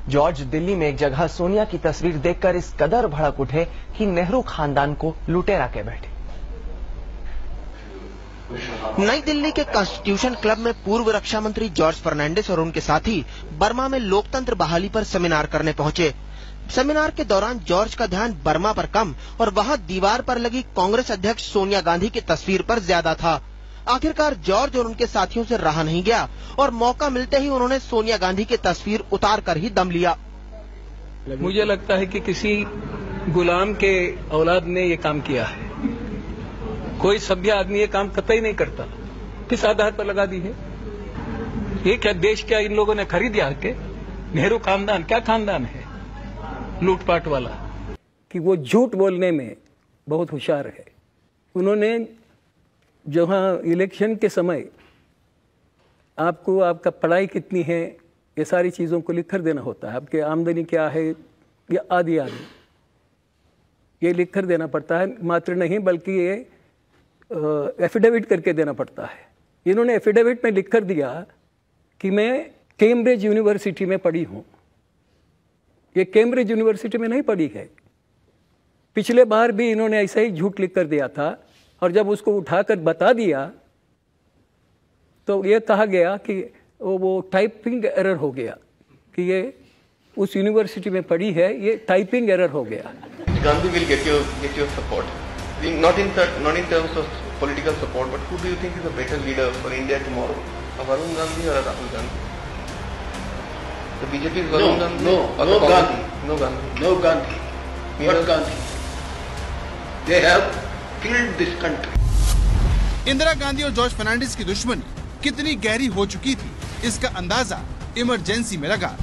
George Delhi में एक जगह सोनिया की तस्वीर देखकर इस कदर भड़क उठे कि नेहरू खानदान को लुटेरा के बैठे। नई दिल्ली के कॉन्स्टिट्यूशन क्लब में पूर्व रक्षा मंत्री जॉर्ज फर्नांडिस और उनके साथी बर्मा में लोकतंत्र बहाली पर सेमिनार करने पहुंचे। सेमिनार के दौरान जॉर्ज का ध्यान बर्मा पर कम और वहां दीवार पर लगी कांग्रेस अध्यक्ष सोनिया गांधी की तस्वीर पर ज्यादा था। आखिरकार जॉर्ज और उनके साथियों से रहा नहीं गया और मौका मिलते ही उन्होंने सोनिया गांधी की तस्वीर उतार कर ही दम लिया। मुझे लगता है कि किसी गुलाम के औलाद ने ये काम किया है। कोई सभ्य आदमी ये काम कतई नहीं करता। किस आधार पर लगा दी है? ये क्या देश क्या इन लोगों ने खरीद दिया के? नेहरू खानदान क्या खानदान है लूटपाट वाला कि वो झूठ बोलने में बहुत होशियार है। उन्होंने जहां इलेक्शन के समय आपको आपका पढ़ाई कितनी है ये सारी चीज़ों को लिख कर देना होता है। आपके आमदनी क्या है या आदि ये लिख कर देना पड़ता है। मात्र नहीं बल्कि ये एफिडेविट करके देना पड़ता है। इन्होंने एफिडेविट में लिख कर दिया कि मैं कैम्ब्रिज यूनिवर्सिटी में पढ़ी हूँ। ये कैम्ब्रिज यूनिवर्सिटी में नहीं पढ़ी है। पिछले बार भी इन्होंने ऐसा ही झूठ लिख कर दिया था और जब उसको उठाकर बता दिया तो ये कहा गया कि वो टाइपिंग एरर हो गया कि ये उस यूनिवर्सिटी में पढ़ी है, ये टाइपिंग एरर हो गया। Gandhi will get your support. Not in terms of political support, but who do you think is a better leader for India tomorrow? Varun Gandhi or Rahul Gandhi? The BJP is Varun Gandhi? No Gandhi. No Gandhi. What Gandhi? They have killed this country. Indira Gandhi और George Fernandes की दुश्मनी कितनी गहरी हो चुकी थी, इसका अंदाजा इमरजेंसी में लगा।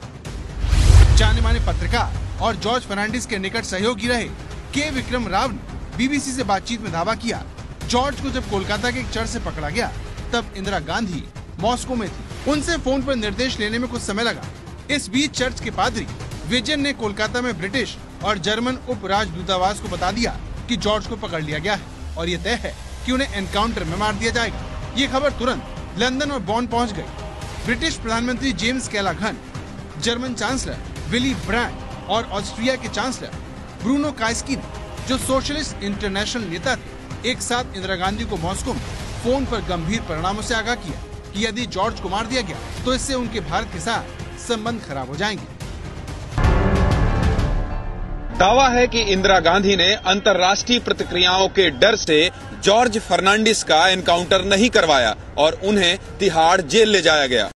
जाने माने पत्रकार और जॉर्ज फर्नांडिस के निकट सहयोगी रहे के विक्रम राव ने बीबीसी से बातचीत में दावा किया, जॉर्ज को जब कोलकाता के एक चर्च से पकड़ा गया तब इंदिरा गांधी मॉस्को में थी। उनसे फोन पर निर्देश लेने में कुछ समय लगा। इस बीच चर्च के पादरी विजयन ने कोलकाता में ब्रिटिश और जर्मन उप राजदूतावास को बता दिया कि जॉर्ज को पकड़ लिया गया है और ये तय है कि उन्हें एनकाउंटर में मार दिया जाएगा। ये खबर तुरंत लंदन और बॉन पहुँच गयी। ब्रिटिश प्रधानमंत्री James Callaghan, German chancellor Willy Brandt और ऑस्ट्रिया के चांसलर ब्रूनो कास्की ने, जो सोशलिस्ट इंटरनेशनल नेता थे, एक साथ इंदिरा गांधी को मॉस्को में फोन पर गंभीर परिणामों से आगाह किया कि यदि जॉर्ज को मार दिया गया तो इससे उनके भारत के साथ संबंध खराब हो जाएंगे। दावा है कि इंदिरा गांधी ने अंतर्राष्ट्रीय प्रतिक्रियाओं के डर से जॉर्ज फर्नांडिस का एनकाउंटर नहीं करवाया और उन्हें तिहाड़ जेल ले जाया गया।